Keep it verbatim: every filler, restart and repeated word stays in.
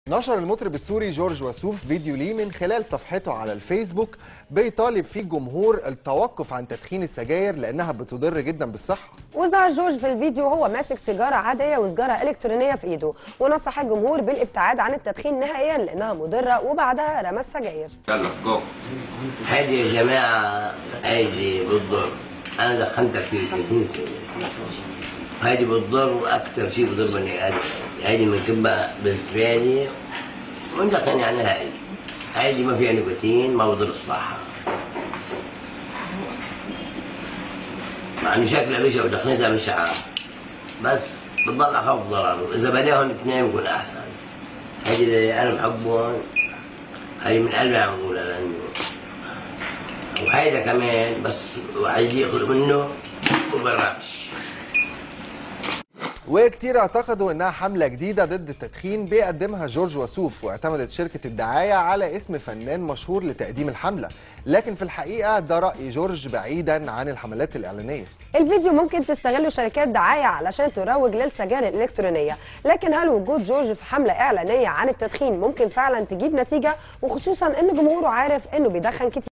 نشر المطرب السوري جورج وسوف فيديو ليه من خلال صفحته على الفيسبوك بيطالب فيه الجمهور التوقف عن تدخين السجاير لأنها بتضر جدا بالصحة. وظهر جورج في الفيديو وهو ماسك سيجارة عادية وسيجارة إلكترونية في إيده، ونصح الجمهور بالابتعاد عن التدخين نهائيا لأنها مضرة، وبعدها رمى السجاير. يلا جو. هادي يا جماعة، هادي بتضر. أنا دخنت في ثلاثين سنة. هادي بتضر، وأكتر شيء بضر بني آدم. هادي من كبة بالنسبة لي وندخن يعني هادي. هادي ما فيها نيكوتين، ما بضر الصحة. مع إنه شكلها بشع ودخنتها بشعة، بس بتضل أخاف ضرره، إذا بلاهم اثنين بكون أحسن. هادي اللي أنا بحبهم، هادي من قلبي عم بقولها، لأنه وهيدا كمان بس واحد ياخذ منه وبرعش. وكتير اعتقدوا انها حملة جديدة ضد التدخين بيقدمها جورج وسوف، واعتمدت شركة الدعاية على اسم فنان مشهور لتقديم الحملة، لكن في الحقيقة ده رأي جورج بعيدا عن الحملات الإعلانية. الفيديو ممكن تستغله شركات دعاية علشان تروج للسجائر الإلكترونية، لكن هل وجود جورج في حملة إعلانية عن التدخين ممكن فعلا تجيب نتيجة، وخصوصا ان جمهوره عارف انه بيدخن كتير؟